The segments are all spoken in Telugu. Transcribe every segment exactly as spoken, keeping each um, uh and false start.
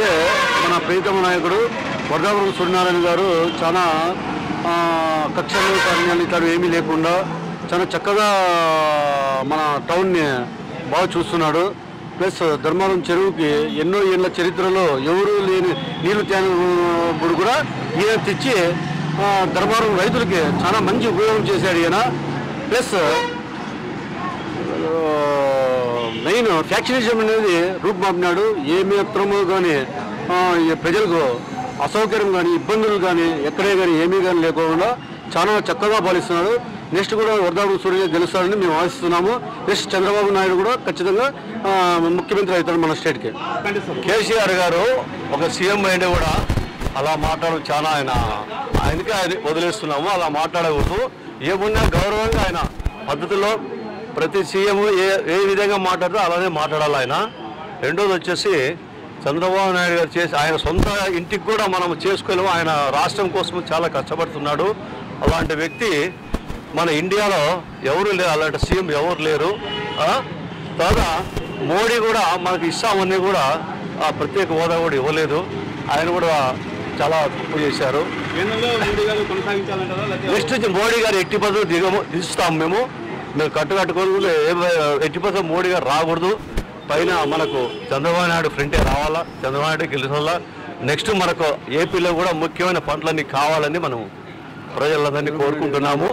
ఏంటంటే మన ప్రీతమ నాయకుడు వరదాపురం సూర్యనారాయణ గారు చాలా కక్షలు కార్యాలు ఇట్లాంటివి ఏమీ లేకుండా చాలా చక్కగా మన టౌన్ని బాగా చూస్తున్నాడు. ప్లస్ ధర్మవరం చెరువుకి ఎన్నో ఏళ్ళ చరిత్రలో ఎవరు లేని నీళ్లు తేనప్పుడు కూడా ఈయన తెచ్చి ధర్మవరం రైతులకి చాలా మంచి ఉపయోగం చేశాడు ఈయన. ప్లస్ మెయిన్ ఫ్యాక్షనిజం అనేది రూపుమాపినాడు. ఏ మాత్రము కానీ ప్రజలకు అసౌకర్యం కానీ ఇబ్బందులు కానీ ఎక్కడే కానీ ఏమీ కానీ లేకుండా చాలా చక్కగా పాలిస్తున్నాడు. నెక్స్ట్ కూడా వరదాపురం సూర్య గెలుస్తాడని మేము ఆశిస్తున్నాము. నెక్స్ట్ చంద్రబాబు నాయుడు కూడా ఖచ్చితంగా ముఖ్యమంత్రి అవుతాడు మన స్టేట్కి. కేసీఆర్ గారు ఒక సీఎం అయినా కూడా అలా మాట్లాడడం చాలా ఆయన ఆయనకే ఆయన వదిలేస్తున్నాము. అలా మాట్లాడకూడదు. ఏమున్నా గౌరవంగా ఆయన పద్ధతిలో ప్రతి సీఎం ఏ ఏ విధంగా మాట్లాడితే అలానే మాట్లాడాలి ఆయన. రెండోది వచ్చేసి చంద్రబాబు నాయుడు గారు చేసి ఆయన సొంత ఇంటికి కూడా మనం చేసుకోలేము. ఆయన రాష్ట్రం కోసం చాలా కష్టపడుతున్నాడు. అలాంటి వ్యక్తి మన ఇండియాలో ఎవరు లేరు, అలాంటి సీఎం ఎవరు లేరు. తర్వాత మోడీ కూడా మనకి ఇస్తామని కూడా ఆ ప్రత్యేక హోదా కూడా ఇవ్వలేదు. ఆయన కూడా చాలా తప్పు చేశారు. నెక్స్ట్ నుంచి మోడీ గారు ఎట్టి పద్ధతులు దిగము దిస్తాము మేము మేము కట్టుకట్టుకోవాలి. ఎట్టి పద్ధతులు మోడీ గారు రాకూడదు. పైన మనకు చంద్రబాబు నాయుడు ఫ్రంటే రావాలా, చంద్రబాబు నాయుడు గెలిచాలా. నెక్స్ట్ మనకు ఏపీలో కూడా ముఖ్యమైన పనులన్నీ కావాలని మనం ప్రజలందరినీ కోరుకుంటున్నాము.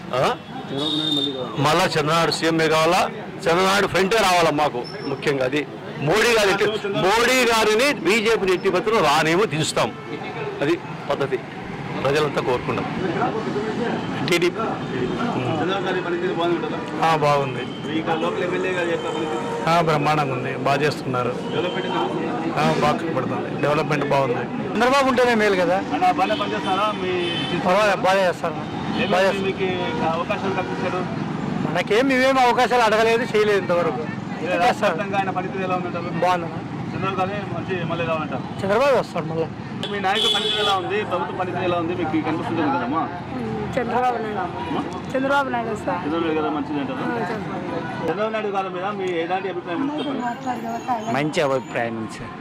మళ్ళా చంద్రనాయుడు సీఎంఏ కావాలా, చంద్రనాయుడు ఫ్రంటే రావాలా మాకు ముఖ్యంగా. అది మోడీ గారి మోడీ గారిని బీజేపీని ఎట్టి పద్ధతిలో రానేమో దించుతాం. అది పద్ధతి ప్రజలంతా కోరుకున్నాం. టీడీపీ బాగుంది, బ్రహ్మాండంగా ఉంది, బాగా చేస్తున్నారు, బాగా కనపడుతుంది, డెవలప్మెంట్ బాగుంది. చంద్రబాబు ఉంటేనే మేలు కదా, బాగా చేస్తారు. మనకేం మేమేం అవకాశాలు అడగలేదు, చేయలేదు ఇంతవరకు. బాగుంది. చంద్రబాబు వస్తాడు మళ్ళీ. మీ నాయకుడు పనితీరు ఎలా ఉంది, ప్రభుత్వ పనితీరు ఎలా ఉంది మీకు కనిపిస్తుంది కదమ్మా? చంద్రబాబు నాయుడు చంద్రబాబు నాయుడు వస్తారు. చంద్రబాబు కదా మంచిది అంటారు. చంద్రబాబు నాయుడు గారి మీద మీ ఎలాంటి అభిప్రాయం? మంచి అభిప్రాయం సార్.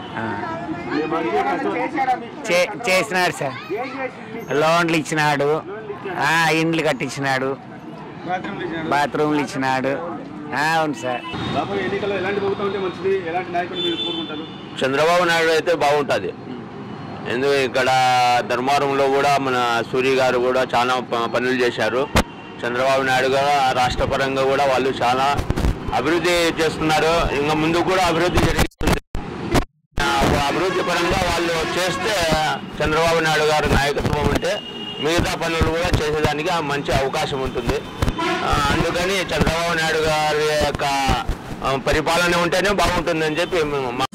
చేసినాడు సార్, లోన్లు ఇచ్చినాడు, ఇండ్లు కట్టించినాడు, బాత్రూమ్లు ఇచ్చినాడు. అవును సార్. ఎన్నికల్లో ఎలాంటి ప్రభుత్వం ఉంటే మంచిది, ఎలాంటి నాయకులు మీరు కోరుకుంటారు? చంద్రబాబు నాయుడు అయితే బాగుంటుంది. ఎందుకు ఇక్కడ ధర్మవరంలో కూడా మన సూర్య గారు కూడా చాలా పనులు చేశారు. చంద్రబాబు నాయుడు గారు రాష్ట్ర పరంగా కూడా వాళ్ళు చాలా అభివృద్ధి చేస్తున్నారు. ఇంకా ముందు కూడా అభివృద్ధి జరుగుతుంది. అభివృద్ధి పరంగా వాళ్ళు చేస్తే చంద్రబాబు నాయుడు గారు నాయకత్వం ఉంటే మిగతా పనులు కూడా చేసేదానికి మంచి అవకాశం ఉంటుంది. అందుకని చంద్రబాబు నాయుడు గారి యొక్క పరిపాలన ఉంటేనే బాగుంటుందని చెప్పి